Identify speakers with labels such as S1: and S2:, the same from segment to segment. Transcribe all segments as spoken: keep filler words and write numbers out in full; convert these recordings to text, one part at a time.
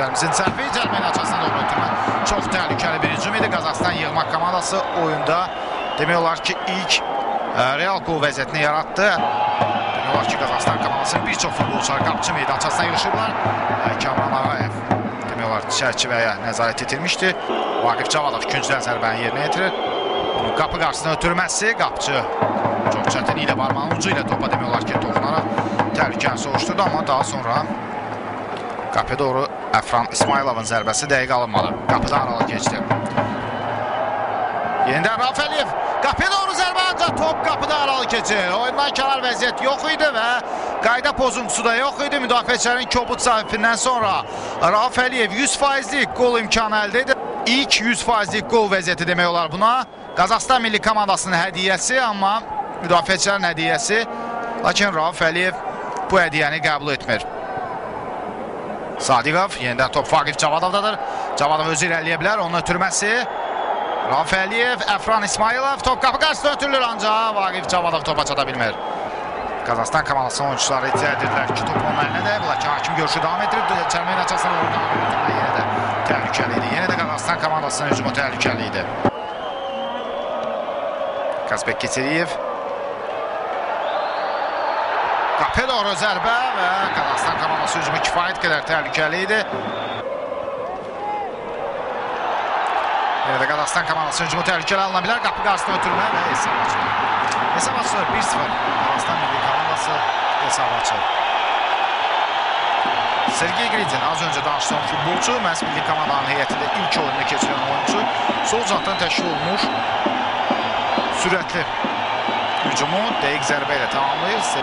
S1: Müdafiələrimizin səhvi cəlməyin açısına doğru ötürmə. Çox təhlükəli bir hücum idi. Qazaxıstan yığmaq komandası oyunda demək olar ki, ilk real qol vəziyyətini yaratdı. Demək olar ki, Qazaxıstan komandasının bir çox futbolçuları qapıcı meydançasına yığışıblar. Kamran Ağayev demək olar çərçivəyə nəzarət etilmişdi. Vaqif Cavadov ikincidən zərbənin yerinə yetirir. Onun qapı qarşısına ötürməsi, qapıcı çox çətin ilə barmağın ucu ilə topa demək olar ki, toxunaraq təhlükəni soğuşturdu, amma daha sonra qapıya doğru Əfran İsmayılovun zərbəsi dəqiq alınmadı. Qapıdan aralı keçdi. Yenidən Rauf Əliyev qapıya doğru zərbə, ancaq top qapıda aralı keçir. Oyundan kənar vəziyyət yox idi və qayda pozuntusu da yox idi. Müdafiəçilərin kobud zəfifindən sonra Rauf Əliyev yüz faizlik qol imkanı əldə edir. İlk yüz faizlik qol vəziyyəti demək olar buna. Qazaxıstan milli komandasının hədiyyəsi, amma müdafiəçilərin hədiyyəsi. Lakin Rauf Əliyev bu hədiyyəni qəbul etmir. Sadiqov, yenidən top Vaqif Cavadovdadır. Cavadov özü irəliyə bilər, onun ötürməsi. Rauf Əliyev, Əfran İsmayılov, top qapı qarşısına ötürülür, ancaq Vaqif Cavadov topa çata bilmir. Qazaxıstan komandasının oyuncuları iddia edirlər ki, top onun əlinə dəyib, lakin hakim görüşü davam etdirib. Çəlməyin açasına doğru davam etdirmək yenə də təhlükəli idi. Yenə də Qazaxıstan komandasının hücumu təhlükəli idi. Kazbek Keçeriyev. Qapıya doğru zərbə və Qazaxıstan komandası hücumu kifayət qədər təhlükəli idi. Yenə də Qazaxıstan komandası hücumu təhlükəli alına bilər. Qapı qarşısına ötürmə və hesab açılır. Hesab açılır bir sıfır. Qazaxıstan milli komandası hesab açılır. Sergey Gridin az öncə danışdığım futbolçu, məhz milli komandanın heyətində ilk oyununu keçirən oyuncu. Sol cantdan təşkil olunmuş sürətli hücumu dəqiq zərbə ilə tamamlayır.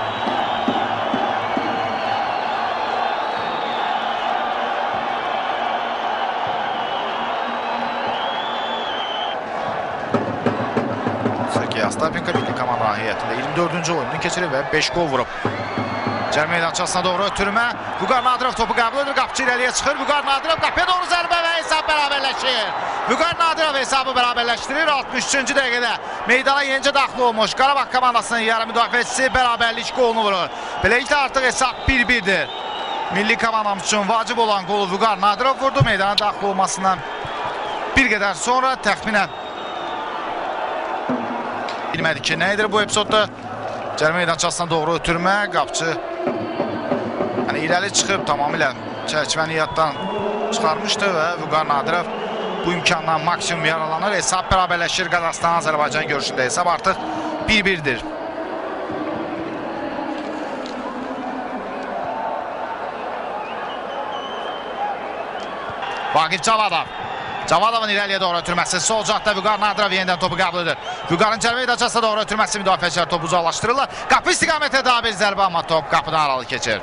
S1: Sergey Astapenko milli komandanın heyətində iyirmi dördüncü oyununu keçirir və beş qol vurub. Cəl meydançasına doğru ötürmə. Vüqar Nadirov topu qəbul edir. Qapıcı irəliyə çıxır. Vüqar Nadirov qapıya doğru zərbə və hesab bərabərləşir. Vüqar Nadirov hesabı bərabərləşdirir. altmış üçüncü dəqiqədə meydana yenicə daxil olmuş Qarabağ komandasının yarı müdafiəçisi bərabərlik qolunu vurur. Beləliklə artıq hesab bir birdir. Milli komandamız üçün vacib olan qolu Vüqar Nadirov vurdu. Meydana daxil olmasından bir qədər sonra təxminən bilmədik ki, nə edir bu epizodda. Cəl meydançasına doğru ötürmə. Qapıcı yəni irəli çıxıb tamamilə çərçivəni yaddan çıxarmışdı və Vüqar Nadirov bu imkandan maksimum yaralanır. Hesab bərabərləşir. Qazaxıstan Azərbaycan görüşündə hesab artıq bir birdir. Vaqif Cavadov. Cavadovun irəliyə doğru ötürməsi. Sol cəhətdə Vüqar Nadirov yenidən topu qəbul edir. Vüqarın cəl meydançasına doğru ötürməsi müdafiəçilər topu uzaqlaşdırırlar. Qapı istiqamətə daha bir zərbə, amma top qapıdan aralı keçir.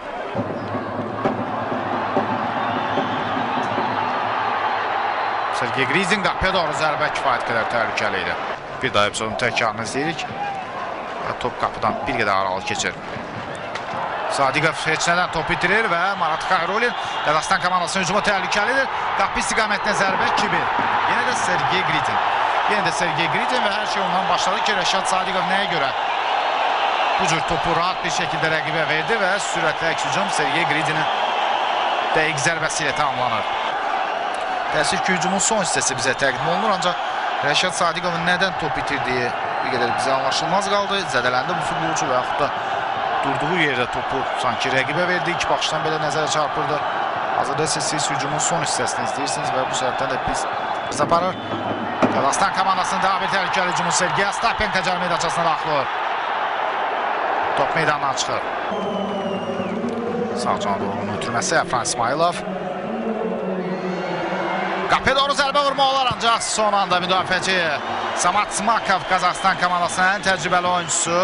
S1: Sergey Gridin qapıya doğru zərbə kifayət qədər təhlükəli idi. Bir daha epizodun təkrarını izləyirik. Top qapıdan bir qədər aralı keçir. Sadiqov heç nədən top itirir və Marat Xayrolin Qazaxıstan komandasının hücumu təhlükəlidir. Qapı istiqamətində zərbə iki bir. Yenə də Sergey Gridin. Yenə də Sergey Gridin və hər şey ondan başladı ki, Rəşad Sadiqov nəyə görə bu cür topu rahat bir şəkildə rəqibə verdi və sürətli əks hücum Sergey Gridinin dəqiq zərbəsi ilə tamamlanır. Təəssüf ki, hücumun son hissəsi bizə təqdim olunur, ancaq Rəşad Sadiqovun nədən top itirdiyi bir qədər bizə anlaşılmaz qaldı. Zədələndi bu futbolçu və yaxud da durduğu yerdə topu sanki rəqibə verdi. İlk baxışdan belə nəzərə çarpırdı. Hazırda siz hücumun son hissəsini izləyirsiniz və bu səbəbdən də biz biz aparır. Qazaxıstan komandasının daha bir təhlükəli hücumu Sergey Astapenko cəl meydançasına daxil olur. Top meydandan çıxır. Sağ cana doğru ötürməsi Əfran İsmayılov. Qapıya doğru zərbə vurma olar, ancaq son anda müdafiəçi Samat Smakov Qazaxıstan komandasının ən təcrübəli oyuncusu.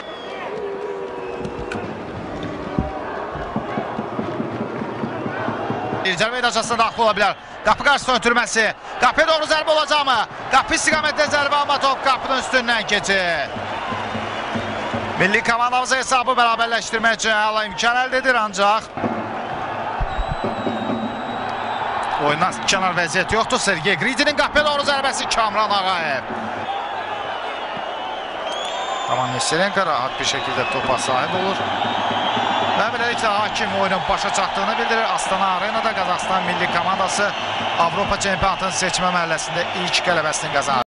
S1: Cəl meydançasına daxil ola bilər. Qapı qarşısına ötürməsi. Qapıya doğru zərbə olacaq mı? Qapı istiqamətdə zərbə, amma top qapının üstündən keçir. Milli komandamıza hesabı bərabərləşdirmək üçün hala imkan əldə edir, ancaq oyundan kənar vəziyyət yoxdur. Sergey Gridinin qapıya doğru zərbəsi Kamran Ağayev. Roman Nesterenko rahat bir şəkildə topa sahib olur. Və beləliklə hakim oyunun başa çatdığını bildirir. Astana Arenada Qazaxıstan milli komandası Avropa çempionatının seçmə mərhələsində ilk qələbəsini qazanır.